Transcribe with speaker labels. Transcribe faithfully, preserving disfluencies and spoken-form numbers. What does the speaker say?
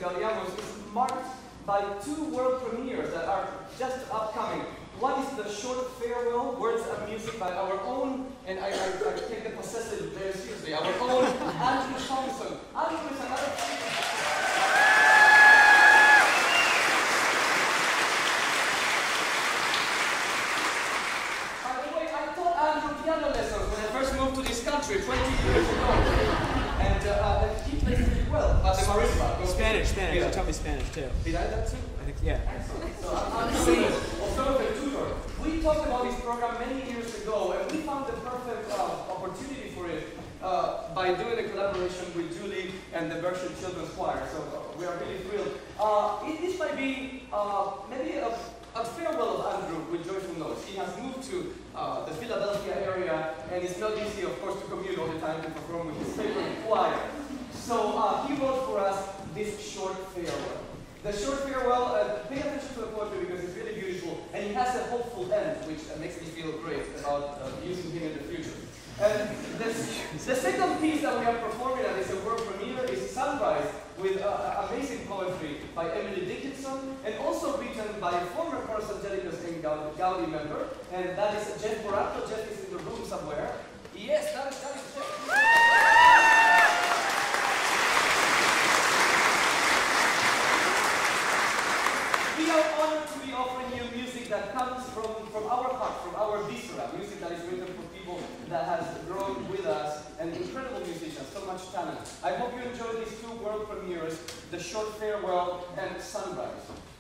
Speaker 1: Gaudiamos is marked by two world premieres that are just upcoming. One is the short farewell, words and music by our own, and I, I, I take the possessive very seriously, our own Andrew Thompson. Andrew is another By the way, I taught Andrew piano lessons when I first moved to this country twenty years ago. And uh, uh, he plays really well. Uh, the marimba.
Speaker 2: Spanish, Spanish.
Speaker 1: Yeah.
Speaker 2: You taught me Spanish too.
Speaker 1: Did I that too?
Speaker 2: I think, yeah.
Speaker 1: So I'm also a tutor. We talked about this program many years ago, and we found the perfect uh, opportunity for it uh, by doing a collaboration with Julie and the Berkshire Children's Choir. So uh, we are really thrilled. Uh, it, this might be uh, maybe a, a farewell of Andrew with joyful notes. He has moved to uh, the Philadelphia area, and it's not easy, of course, to commute all the time to perform with his favorite choir. So uh, he wrote for us this short farewell. The short farewell, uh, pay attention to the poetry because it's really beautiful, and it has a hopeful end, which uh, makes me feel great about uh, using him in the future. And this, the second piece that we are performing at this world premiere is Sunrise, with uh, amazing poetry by Emily Dickinson, and also written by a former Chorus Angelicus and Gaudi member, and that is Jeff Borato. Jeff is in the room somewhere. Yes, that is, that is Jeff. We are honored to be offering you music that comes from, from our heart, from our viscera, music that is written for people that has grown with us, and incredible musicians, so much talent. I hope you enjoy these two world premieres, The Short Farewell and Sunrise.